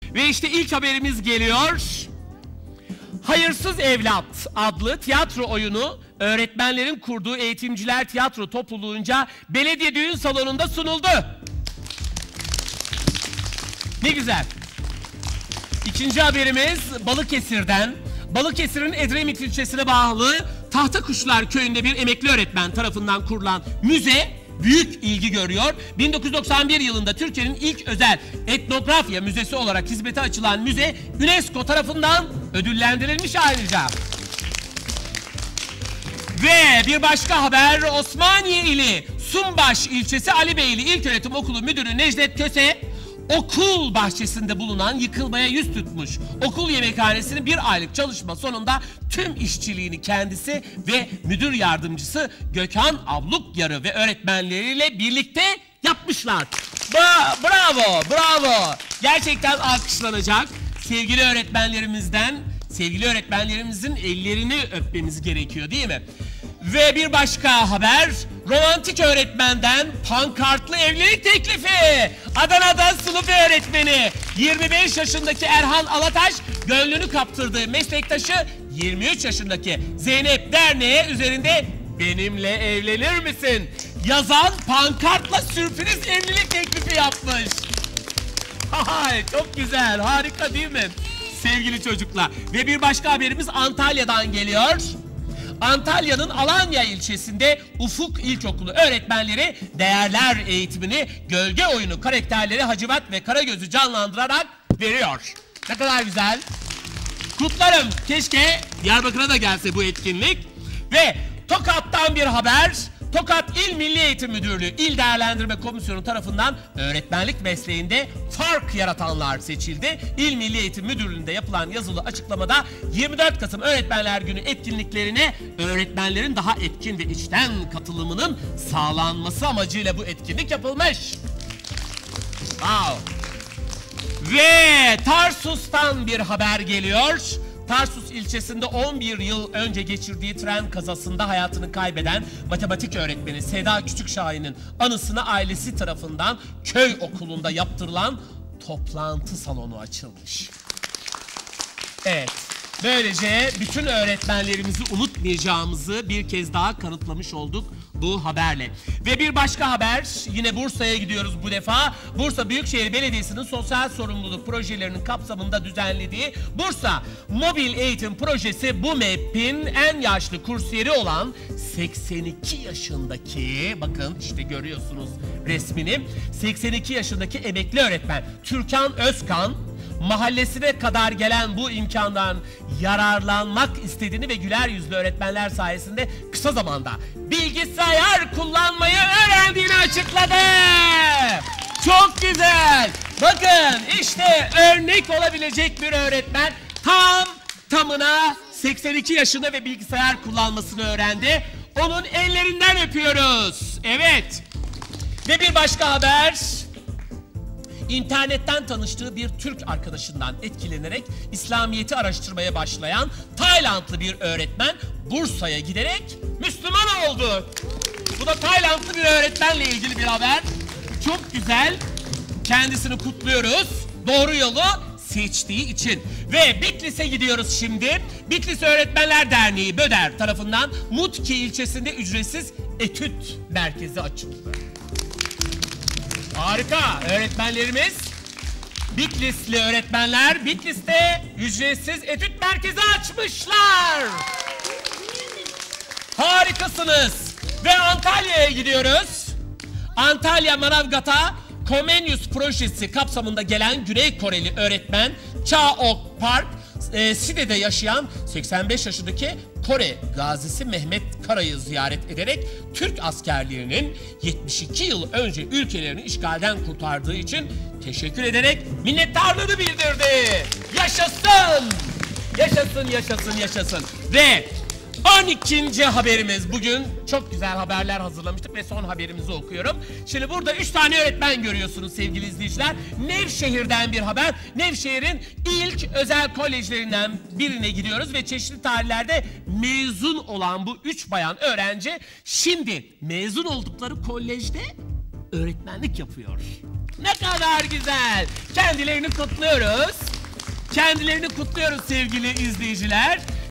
Ve işte ilk haberimiz geliyor. Hayırsız Evlat adlı tiyatro oyunu öğretmenlerin kurduğu Eğitimciler Tiyatro Topluluğunca belediye düğün salonunda sunuldu. Ne güzel. İkinci haberimiz Balıkesir'den. Balıkesir'in Edremit ilçesine bağlı Tahtakuşlar köyünde bir emekli öğretmen tarafından kurulan müze büyük ilgi görüyor. 1991 yılında Türkiye'nin ilk özel etnografya müzesi olarak hizmete açılan müze UNESCO tarafından ödüllendirilmiş ayrıca. Ve bir başka haber Osmaniye ili Sumbaş ilçesi Ali Beyli İlköğretim Okulu Müdürü Necdet Köse, okul bahçesinde bulunan yıkılmaya yüz tutmuş okul yemekhanesinin bir aylık çalışma sonunda tüm işçiliğini kendisi ve müdür yardımcısı Gökhan Avlukyarı ve öğretmenleriyle birlikte yapmışlar. Bravo, bravo. Gerçekten alkışlanacak. Sevgili öğretmenlerimizin ellerini öpmemiz gerekiyor değil mi? Ve bir başka haber, romantik öğretmenden pankartlı evlilik teklifi. Adana'da sınıf öğretmeni 25 yaşındaki Erhan Alataş, gönlünü kaptırdığı meslektaşı 23 yaşındaki Zeynep Derneğe üzerinde benimle evlenir misin yazan pankartla sürpriz evlilik teklifi yapmış. Hay, çok güzel, harika değil mi? Sevgili çocuklar. Ve bir başka haberimiz Antalya'dan geliyor. Antalya'nın Alanya ilçesinde Ufuk İlkokulu öğretmenleri değerler eğitimini gölge oyunu karakterleri Hacivat ve Karagöz'ü canlandırarak veriyor. Ne kadar güzel. Kutlarım. Keşke Diyarbakır'a da gelse bu etkinlik. Ve Tokat'tan bir haber. Tokat İl Milli Eğitim Müdürlüğü İl Değerlendirme Komisyonu tarafından öğretmenlik mesleğinde fark yaratanlar seçildi. İl Milli Eğitim Müdürlüğü'nde yapılan yazılı açıklamada 24 Kasım Öğretmenler Günü etkinliklerine öğretmenlerin daha etkin ve içten katılımının sağlanması amacıyla bu etkinlik yapılmış. Wow. Ve Tarsus'tan bir haber geliyor. Tarsus ilçesinde 11 yıl önce geçirdiği tren kazasında hayatını kaybeden matematik öğretmeni Seda Küçükşahin'in anısına ailesi tarafından köy okulunda yaptırılan toplantı salonu açılmış. Evet, böylece bütün öğretmenlerimizi unutmayacağımızı bir kez daha kanıtlamış olduk bu haberle. Ve bir başka haber, yine Bursa'ya gidiyoruz bu defa. Bursa Büyükşehir Belediyesi'nin sosyal sorumluluk projelerinin kapsamında düzenlediği Bursa Mobil Eğitim Projesi BUMEP'in en yaşlı kursiyeri olan 82 yaşındaki, bakın işte görüyorsunuz resmini, 82 yaşındaki emekli öğretmen Türkan Özkan, mahallesine kadar gelen bu imkandan yararlanmak istediğini ve güler yüzlü öğretmenler sayesinde kısa zamanda bilgisayar kullanmayı öğrendiğini açıkladı. Çok güzel. Bakın işte örnek olabilecek bir öğretmen tamına 82 yaşında ve bilgisayar kullanmasını öğrendi. Onun ellerinden öpüyoruz. Evet. Ve bir başka haber. İnternetten tanıştığı bir Türk arkadaşından etkilenerek İslamiyet'i araştırmaya başlayan Taylandlı bir öğretmen Bursa'ya giderek Müslüman oldu. Bu da Taylandlı bir öğretmenle ilgili bir haber. Çok güzel. Kendisini kutluyoruz. Doğru yolu seçtiği için. Ve Bitlis'e gidiyoruz şimdi. Bitlis Öğretmenler Derneği BÖDER tarafından Mutki ilçesinde ücretsiz etüt merkezi açıldı. Harika. Öğretmenlerimiz, Bitlisli öğretmenler Bitlis'te ücretsiz etüt merkezi açmışlar. Harikasınız. Ve Antalya'ya gidiyoruz. Antalya Manavgat'a Comenius projesi kapsamında gelen Güney Koreli öğretmen Cha Ok Park, Side'de yaşayan 85 yaşındaki Kore gazisi Mehmet Kara'yı ziyaret ederek Türk askerlerinin 72 yıl önce ülkelerini işgalden kurtardığı için teşekkür ederek minnettarlığını bildirdi. Yaşasın! Yaşasın, yaşasın, yaşasın. Ve 12. haberimiz, bugün çok güzel haberler hazırlamıştık ve son haberimizi okuyorum. Şimdi burada 3 tane öğretmen görüyorsunuz sevgili izleyiciler. Nevşehir'den bir haber. Nevşehir'in ilk özel kolejlerinden birine gidiyoruz ve çeşitli tarihlerde mezun olan bu 3 bayan öğrenci şimdi mezun oldukları kolejde öğretmenlik yapıyor. Ne kadar güzel. Kendilerini kutluyoruz. Kendilerini kutluyoruz sevgili izleyiciler.